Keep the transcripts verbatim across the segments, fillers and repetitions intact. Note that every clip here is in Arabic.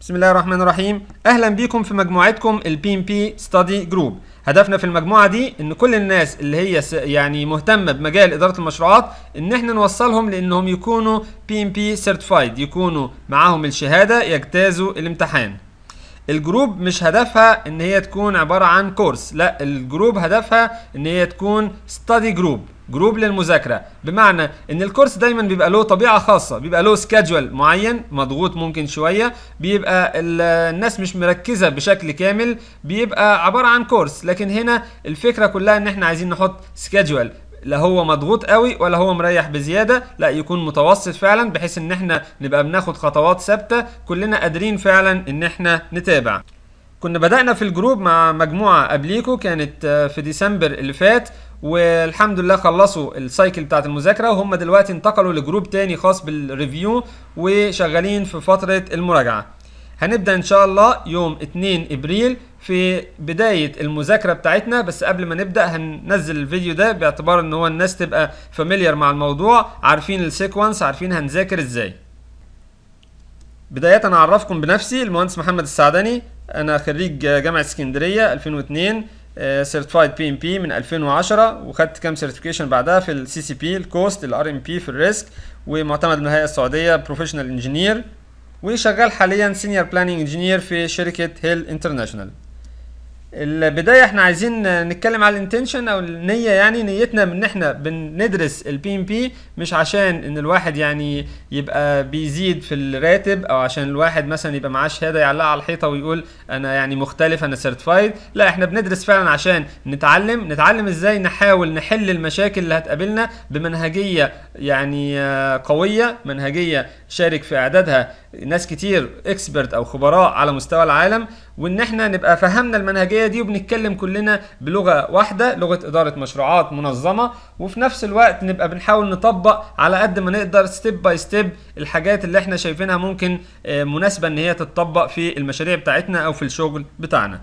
بسم الله الرحمن الرحيم. اهلا بيكم في مجموعتكم البي ام بي ستادي جروب. هدفنا في المجموعه دي ان كل الناس اللي هي يعني مهتمه بمجال اداره المشروعات ان احنا نوصلهم لانهم يكونوا بي ام بي سيرتيفايد، يكونوا معاهم الشهاده، يجتازوا الامتحان. الجروب مش هدفها ان هي تكون عباره عن كورس، لا، الجروب هدفها ان هي تكون ستادي جروب، جروب للمذاكره. بمعنى ان الكورس دايما بيبقى له طبيعه خاصه، بيبقى له سكادجول معين مضغوط ممكن شويه، بيبقى الناس مش مركزه بشكل كامل، بيبقى عباره عن كورس. لكن هنا الفكره كلها ان احنا عايزين نحط سكادجول، لا هو مضغوط قوي ولا هو مريح بزياده، لا يكون متوسط فعلا، بحيث ان احنا نبقى بناخد خطوات ثابته كلنا قادرين فعلا ان احنا نتابع. كنا بدأنا في الجروب مع مجموعه قبليكو، كانت في ديسمبر اللي فات، والحمد لله خلصوا السايكل بتاعت المذاكره، وهم دلوقتي انتقلوا لجروب تاني خاص بالريفيو وشغالين في فتره المراجعه. هنبدأ ان شاء الله يوم اتنين ابريل في بداية المذاكرة بتاعتنا. بس قبل ما نبدأ هننزل الفيديو ده باعتبار ان هو الناس تبقى فاميليار مع الموضوع، عارفين السيكونس، عارفين هنذاكر ازاي. بداية اعرفكم بنفسي، المهندس محمد السعدني، انا خريج جامعة اسكندرية ألفين واتنين، سيرتيفايد بي ام بي من ألفين وعشرة، وخدت كام سيرتيفيكيشن بعدها في السي سي بي، الكوست، الار ام بي في الريسك، ومعتمد من الهيئة السعودية بروفيشنال انجينير، وشغال حاليا سينيور بلاننج انجينير في شركة هيل انترناشونال. البدايه احنا عايزين نتكلم على الانتنشن او النيه، يعني نيتنا ان احنا بندرس البي ام بي مش عشان ان الواحد يعني يبقى بيزيد في الراتب، او عشان الواحد مثلا يبقى معاه شهاده يعلقها على الحيطه ويقول انا يعني مختلف، انا سيرتيفايد. لا، احنا بندرس فعلا عشان نتعلم نتعلم ازاي نحاول نحل المشاكل اللي هتقابلنا بمنهجيه يعني قويه، منهجيه شارك في اعدادها ناس كتير اكسبرت او خبراء على مستوى العالم، وان احنا نبقى فهمنا المنهجيه دي وبنتكلم كلنا بلغه واحده، لغه اداره مشروعات منظمه، وفي نفس الوقت نبقى بنحاول نطبق على قد ما نقدر ستيب باي ستيب الحاجات اللي احنا شايفينها ممكن مناسبه ان هي تتطبق في المشاريع بتاعتنا او في الشغل بتاعنا.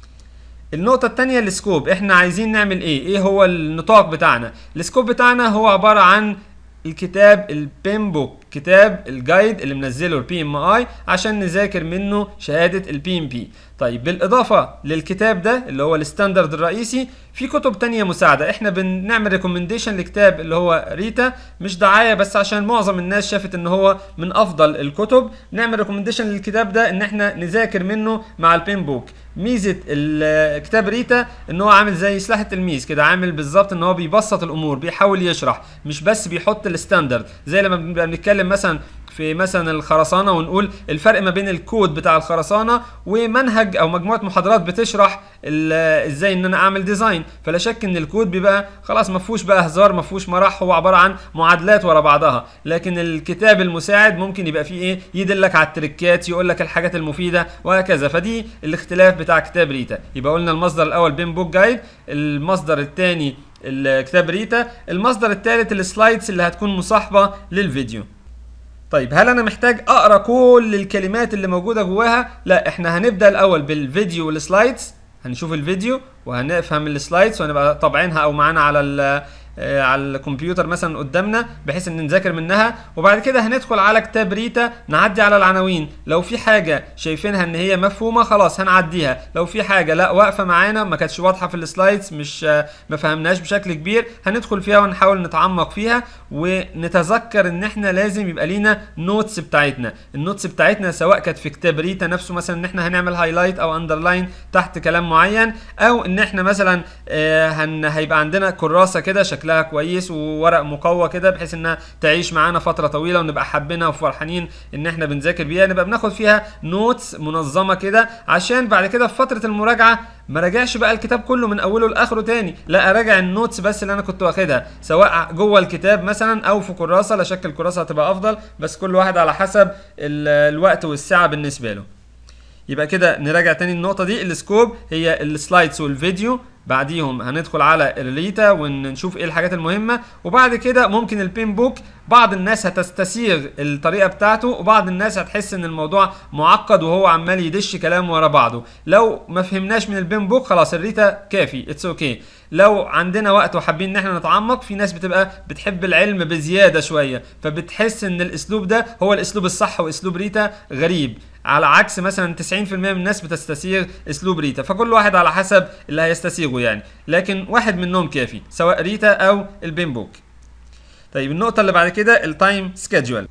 النقطة التانية السكوب، احنا عايزين نعمل ايه؟ ايه هو النطاق بتاعنا؟ السكوب بتاعنا هو عبارة عن الكتاب البيم بوك، كتاب الجايد اللي منزله البي ام اي عشان نذاكر منه شهاده البي ام بي. طيب بالاضافه للكتاب ده اللي هو الستاندرد الرئيسي، في كتب تانية مساعده. احنا بنعمل ريكومنديشن لكتاب اللي هو ريتا، مش دعايه بس عشان معظم الناس شافت ان هو من افضل الكتب. نعمل ريكومنديشن للكتاب ده ان احنا نذاكر منه مع البيم بوك. ميزه الكتاب ريتا ان هو عامل زي سلاح التلميذ كده، عامل بالظبط ان هو بيبسط الامور، بيحاول يشرح، مش بس بيحط الستاندرد زي لما بنبقى بنتكلم مثلا في مثلا الخرسانه ونقول الفرق ما بين الكود بتاع الخرسانه ومنهج او مجموعه محاضرات بتشرح ازاي ان انا اعمل ديزاين. فلا شك ان الكود بيبقى خلاص ما فيهوش بقى هزار، ما فيهوش مرح، هو عباره عن معادلات ورا بعضها. لكن الكتاب المساعد ممكن يبقى فيه ايه، يدلك على التريكات، يقول لك الحاجات المفيده وهكذا. فدي الاختلاف بتاع كتاب ريتا. يبقى قلنا المصدر الاول بيم بوك جايد، المصدر الثاني الكتاب ريتا، المصدر الثالث السلايدز اللي هتكون مصاحبه للفيديو. طيب هل انا محتاج اقرا كل الكلمات اللي موجوده جواها؟ لا، احنا هنبدا الاول بالفيديو والسلايدز، هنشوف الفيديو وهنفهم السلايدز وهنبقى طابعينها او معانا على على الكمبيوتر مثلا قدامنا بحيث ان نذاكر منها. وبعد كده هندخل على كتاب ريتا، نعدي على العناوين، لو في حاجه شايفينها ان هي مفهومه خلاص هنعديها، لو في حاجه لا واقفه معانا ما كانتش واضحه في السلايدز، مش ما فهمناش بشكل كبير، هندخل فيها ونحاول نتعمق فيها. ونتذكر ان احنا لازم يبقى لينا نوتس بتاعتنا. النوتس بتاعتنا سواء كانت في كتاب ريتا نفسه، مثلا ان احنا هنعمل هايلايت او اندرلاين تحت كلام معين، او ان احنا مثلا آه هن هيبقى عندنا كراسه كده شكلها كويس وورق مقوى كده بحيث انها تعيش معانا فتره طويله ونبقى حابينها وفرحانين ان احنا بنذاكر بيها، نبقى بناخد فيها نوتس منظمه كده عشان بعد كده في فتره المراجعه ما راجعش بقى الكتاب كله من اوله لاخره تاني، لا اراجع النوتس بس اللي انا كنت واخدها سواء جوه الكتاب مثلا او في كراسه. لا شك الكراسه هتبقى افضل، بس كل واحد على حسب الوقت والساعه بالنسبه له. يبقى كده نراجع تاني النقطه دي، السكوب هي السلايدز والفيديو، بعديهم هندخل على الريتا ونشوف ايه الحاجات المهمه، وبعد كده ممكن البين بوك بعض الناس هتستسيغ الطريقه بتاعته، وبعض الناس هتحس ان الموضوع معقد وهو عمال يدش كلام ورا بعضه. لو ما فهمناش من البين بوك خلاص الريتا كافي، اتس اوكي. لو عندنا وقت وحابين ان احنا نتعمق، في ناس بتبقى بتحب العلم بزياده شويه، فبتحس ان الاسلوب ده هو الاسلوب الصح واسلوب ريتا غريب، على عكس مثلا تسعين في المية من الناس بتستسيغ اسلوب ريتا. فكل واحد على حسب اللي هيستسيغه يعني، لكن واحد منهم كافي سواء ريتا او البين بوك. طيب النقطه اللي بعد كده التايم سكيدجول.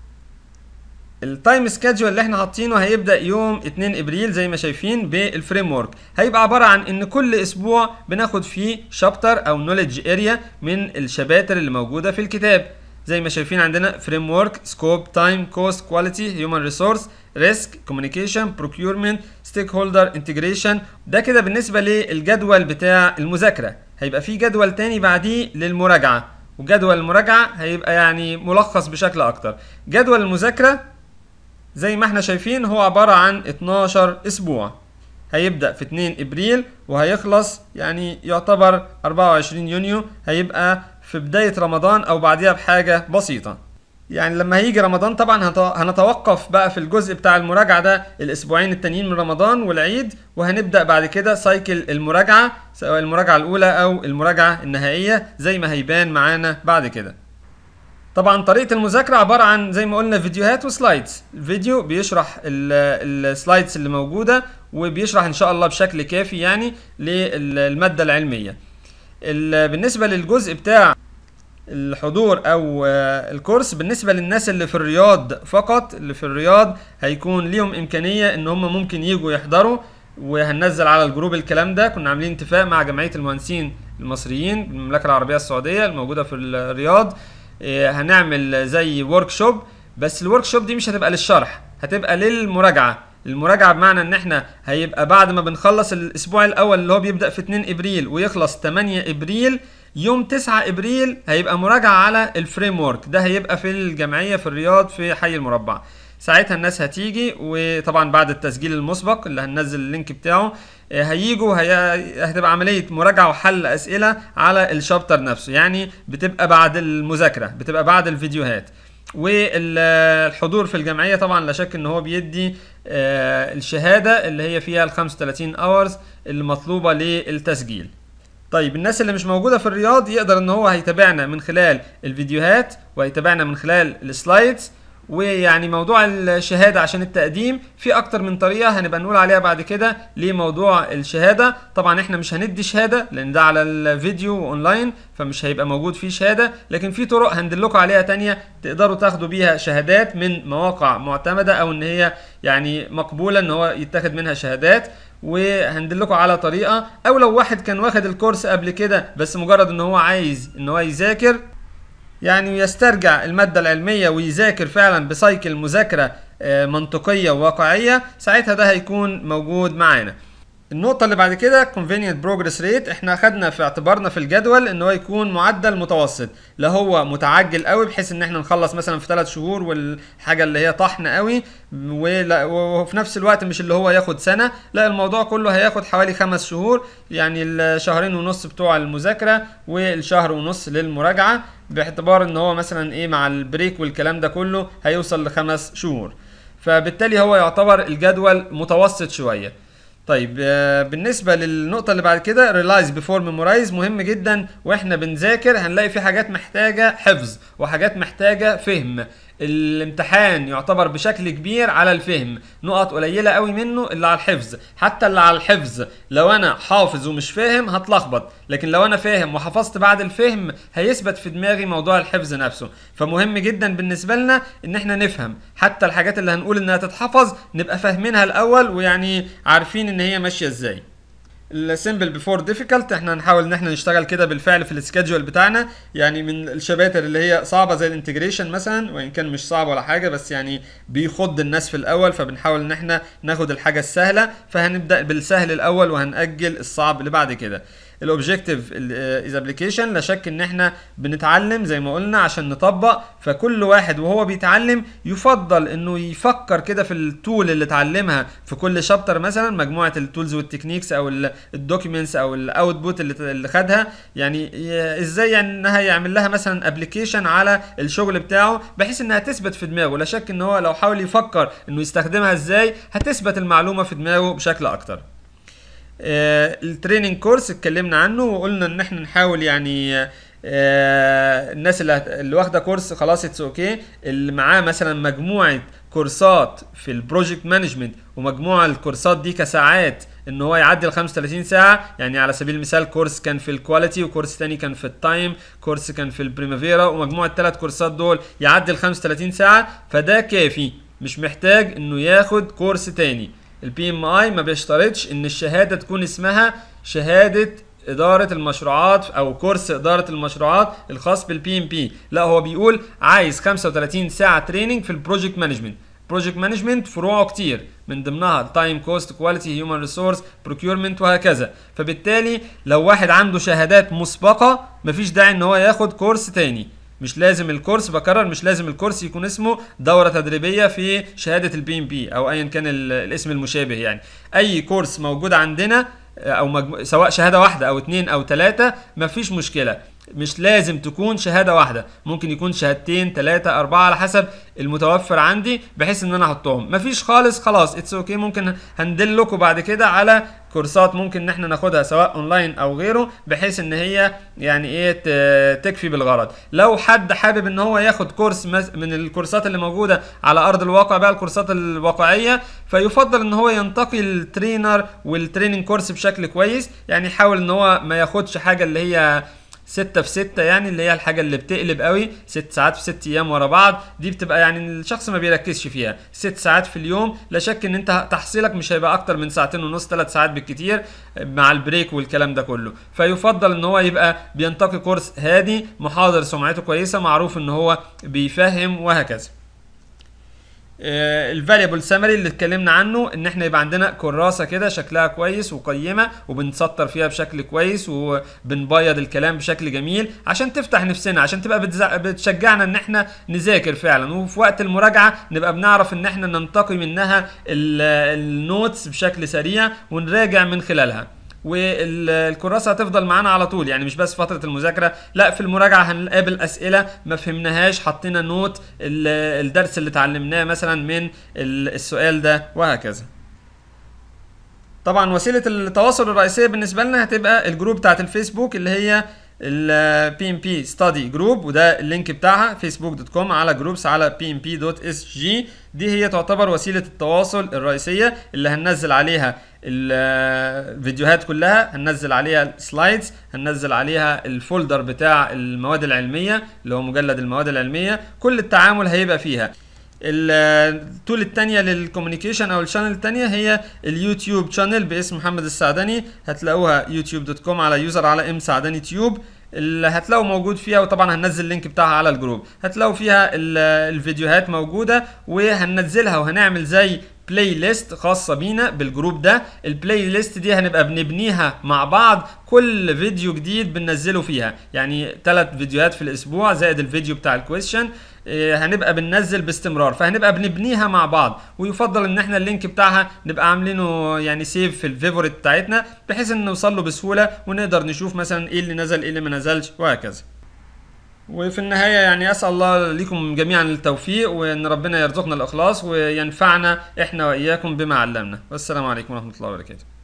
التايم سكيدجول اللي احنا حاطينه هيبدا يوم اتنين ابريل زي ما شايفين بالفريم ورك. هيبقى عباره عن ان كل اسبوع بناخد فيه شابتر او نوليدج اريا من الشباتر اللي موجوده في الكتاب. زي ما شايفين عندنا فريم ورك، سكوب، تايم، كوست، كواليتي، هيومن ريسورس، ريسك، كوميونيكيشن، بروكيورمنت، ستيك هولدر انتجريشن. ده كده بالنسبه للجدول بتاع المذاكره. هيبقى في جدول تاني بعديه للمراجعه، وجدول المراجعه هيبقى يعني ملخص بشكل اكتر. جدول المذاكره زي ما احنا شايفين هو عباره عن اتناشر اسبوع، هيبدا في اتنين ابريل وهيخلص يعني يعتبر اربعة وعشرين يونيو، هيبقى في بدايه رمضان او بعديها بحاجه بسيطه. يعني لما هيجي رمضان طبعا هنتوقف بقى في الجزء بتاع المراجعه ده الاسبوعين التانيين من رمضان والعيد، وهنبدا بعد كده سايكل المراجعه، سواء المراجعه الاولى او المراجعه النهائيه زي ما هيبان معانا بعد كده. طبعا طريقه المذاكره عباره عن زي ما قلنا فيديوهات وسلايدز. الفيديو بيشرح السلايدز اللي موجوده، وبيشرح ان شاء الله بشكل كافي يعني للماده العلميه. بالنسبه للجزء بتاع الحضور او الكورس، بالنسبه للناس اللي في الرياض فقط، اللي في الرياض هيكون ليهم امكانيه ان هم ممكن يجوا يحضروا، وهننزل على الجروب الكلام ده. كنا عاملين اتفاق مع جمعيه المهندسين المصريين بالمملكه العربيه السعوديه الموجوده في الرياض، هنعمل زي ورك شوب، بس الورك شوب دي مش هتبقى للشرح، هتبقى للمراجعه. المراجعه بمعنى ان احنا هيبقى بعد ما بنخلص الاسبوع الاول اللي هو بيبدا في اتنين ابريل ويخلص تمانية ابريل، يوم تسعة ابريل هيبقى مراجعه على الفريم ورك. ده هيبقى في الجمعيه في الرياض في حي المربع. ساعتها الناس هتيجي، وطبعا بعد التسجيل المسبق اللي هننزل اللينك بتاعه هيجوا، هي... هتبقى عمليه مراجعه وحل اسئله على الشابتر نفسه، يعني بتبقى بعد المذاكره، بتبقى بعد الفيديوهات. والحضور في الجمعيه طبعا لا شك ان هو بيدي الشهاده اللي هي فيها ال خمسة وتلاتين اورز اللي مطلوبه للتسجيل. طيب الناس اللي مش موجوده في الرياض يقدر ان هو هيتابعنا من خلال الفيديوهات وهيتابعنا من خلال السلايدز. ويعني موضوع الشهاده عشان التقديم في اكتر من طريقه هنبقى نقول عليها بعد كده لموضوع الشهاده. طبعا احنا مش هندي شهاده لان ده على الفيديو اونلاين فمش هيبقى موجود فيه شهاده، لكن في طرق هندلكوا عليها تانية تقدروا تاخدوا بيها شهادات من مواقع معتمده، او ان هي يعني مقبوله ان هو يتاخد منها شهادات. وهندلكوا على طريقه، او لو واحد كان واخد الكورس قبل كده بس مجرد ان هو عايز ان هو يذاكر يعني يسترجع المادة العلمية ويذاكر فعلا بسايكل مذاكرة منطقية وواقعية، ساعتها ده هيكون موجود معانا. النقطة اللي بعد كده convenient progress rate. احنا اخدنا في اعتبارنا في الجدول ان هو يكون معدل متوسط، لا هو متعجل قوي بحيث ان احنا نخلص مثلا في ثلاث شهور والحاجة اللي هي طحن قوي، وفي نفس الوقت مش اللي هو ياخد سنة، لا الموضوع كله هياخد حوالي خمس شهور، يعني الشهرين ونص بتوع المذاكرة والشهر ونص للمراجعة، باعتبار ان هو مثلا ايه مع البريك والكلام ده كله هيوصل لخمس شهور. فبالتالي هو يعتبر الجدول متوسط شوية. طيب بالنسبة للنقطة اللي بعد كده realize before memorize، مهم جدا واحنا بنذاكر هنلاقي في حاجات محتاجة حفظ وحاجات محتاجة فهم. الامتحان يعتبر بشكل كبير على الفهم، نقط قليلة قوي منه اللي على الحفظ. حتى اللي على الحفظ لو انا حافظ ومش فاهم هتلخبط، لكن لو انا فاهم وحفظت بعد الفهم هيثبت في دماغي موضوع الحفظ نفسه. فمهم جدا بالنسبة لنا ان احنا نفهم حتى الحاجات اللي هنقول انها تتحفظ نبقى فاهمينها الاول، ويعني عارفين ان هي ماشية ازاي. السيمبل بيفور ديفيكالت احنا هنحاول ان احنا نشتغل كده بالفعل في السكادجول بتاعنا، يعني من الشباتر اللي هي صعبه زي الانتجريشن مثلا، وان كان مش صعب ولا حاجه بس يعني بيخض الناس في الاول، فبنحاول ان احنا ناخد الحاجه السهله، فهنبدا بالسهل الاول وهنأجل الصعب اللي بعد كده. الاوبجكتيف از ابلكيشن، لا شك ان احنا بنتعلم زي ما قلنا عشان نطبق، فكل واحد وهو بيتعلم يفضل انه يفكر كده في التول اللي اتعلمها في كل شابتر، مثلا مجموعه التولز والتكنيكس او الدوكيومنتس او الاوتبوت اللي اللي خدها، يعني ازاي يعني انها يعمل لها مثلا ابلكيشن على الشغل بتاعه بحيث انها تثبت في دماغه. لا شك ان هو لو حاول يفكر انه يستخدمها ازاي هتثبت المعلومه في دماغه بشكل اكتر. آه التريننج كورس اتكلمنا عنه وقلنا ان احنا نحاول يعني آه الناس اللي, اللي واخده كورس خلاص اتس اوكي، اللي معاه مثلا مجموعه كورسات في البروجكت مانجمنت ومجموعه الكورسات دي كساعات ان هو يعدي ال خمسة وثلاثين ساعه، يعني على سبيل المثال كورس كان في الكواليتي وكورس تاني كان في التايم، كورس كان في البريمافيرا، ومجموعه الثلاث كورسات دول يعدي ال خمسة وثلاثين ساعه، فده كافي مش محتاج انه ياخد كورس تاني. البي ام اي ما بيشترطش ان الشهاده تكون اسمها شهاده اداره المشروعات او كورس اداره المشروعات الخاص بالبي ام بي، لا هو بيقول عايز خمسة وثلاثين ساعه تريننج في البروجكت مانجمنت. بروجكت مانجمنت فروعه كتير، من ضمنها تايم كوست كواليتي هيومن ريسورس بروكيورمنت وهكذا، فبالتالي لو واحد عنده شهادات مسبقه مفيش داعي ان هو ياخد كورس تاني. مش لازم الكورس، بكرر مش لازم الكورس يكون اسمه دوره تدريبيه في شهاده البي ام بي او ايا كان الاسم المشابه، يعني اي كورس موجود عندنا او مجمو... سواء شهاده واحده او اتنين او تلاته مفيش مشكله، مش لازم تكون شهاده واحده، ممكن يكون شهادتين تلاته اربعه على حسب المتوفر عندي بحيث ان انا احطهم. مفيش خالص خلاص اتس اوكي، ممكن هندل لكم بعد كده على كورسات ممكن ان احنا ناخدها سواء اونلاين او غيره بحيث ان هي يعني ايه تكفي بالغرض. لو حد حابب ان هو ياخد كورس من الكورسات اللي موجوده على ارض الواقع بقى الكورسات الواقعيه، فيفضل ان هو ينتقي الترينر والتريننج كورس بشكل كويس، يعني يحاول ان هو ما ياخدش حاجه اللي هي ستة في ستة، يعني اللي هي الحاجة اللي بتقلب قوي ست ساعات في ست ايام ورا بعض، دي بتبقى يعني الشخص ما بيركزش فيها. ست ساعات في اليوم لا شك ان انت تحصيلك مش هيبقى اكتر من ساعتين ونص ثلاث ساعات بالكتير مع البريك والكلام ده كله، فيفضل ان هو يبقى بينتقي كورس هادي محاضر سمعته كويسة معروف ان هو بيفهم وهكذا. الفاليبل سامري اللي اتكلمنا عنه ان احنا يبقى عندنا كراسه كده شكلها كويس وقيمه وبنسطر فيها بشكل كويس وبنبيض الكلام بشكل جميل عشان تفتح نفسنا، عشان تبقى بتشجعنا ان احنا نذاكر فعلا، وفي وقت المراجعه نبقى بنعرف ان احنا ننتقي منها النوتس بشكل سريع ونراجع من خلالها. والكراسه هتفضل معانا على طول، يعني مش بس فتره المذاكره، لا في المراجعه هنقابل اسئله ما فهمناهاش حطينا نوت الدرس اللي اتعلمناه مثلا من السؤال ده وهكذا. طبعا وسيله التواصل الرئيسيه بالنسبه لنا هتبقى الجروب بتاعت الفيسبوك اللي هي ال بي ام بي ستادي جروب، وده اللينك بتاعها فيسبوك دوت كوم على جروبس على بي ام بي دوت اس جي. دي هي تعتبر وسيله التواصل الرئيسيه اللي هننزل عليها الفيديوهات كلها، هننزل عليها السلايدز، هننزل عليها الفولدر بتاع المواد العلميه اللي هو مجلد المواد العلميه، كل التعامل هيبقى فيها. التول التانية للكوميونيكيشن او الشانل التانية هي اليوتيوب شانل باسم محمد السعدني، هتلاقوها يوتيوب دوت كوم على يوزر على ام سعدني تيوب، اللي هتلاقوا موجود فيها، وطبعا هننزل اللينك بتاعها على الجروب، هتلاقوا فيها الفيديوهات موجوده وهننزلها وهنعمل زي بلاي ليست خاصه بينا بالجروب ده. البلاي ليست دي هنبقى بنبنيها مع بعض، كل فيديو جديد بننزله فيها، يعني ثلاث فيديوهات في الاسبوع زائد الفيديو بتاع الكويشن هنبقى بننزل باستمرار، فهنبقى بنبنيها مع بعض، ويفضل ان احنا اللينك بتاعها نبقى عاملينه يعني سيف في الفيفوريت بتاعتنا بحيث ان نوصل له بسهوله ونقدر نشوف مثلا ايه اللي نزل ايه اللي ما نزلش وهكذا. وفي النهايه يعني اسال الله لكم جميعا التوفيق، وان ربنا يرزقنا الاخلاص وينفعنا احنا واياكم بما علمنا، والسلام عليكم ورحمه الله وبركاته.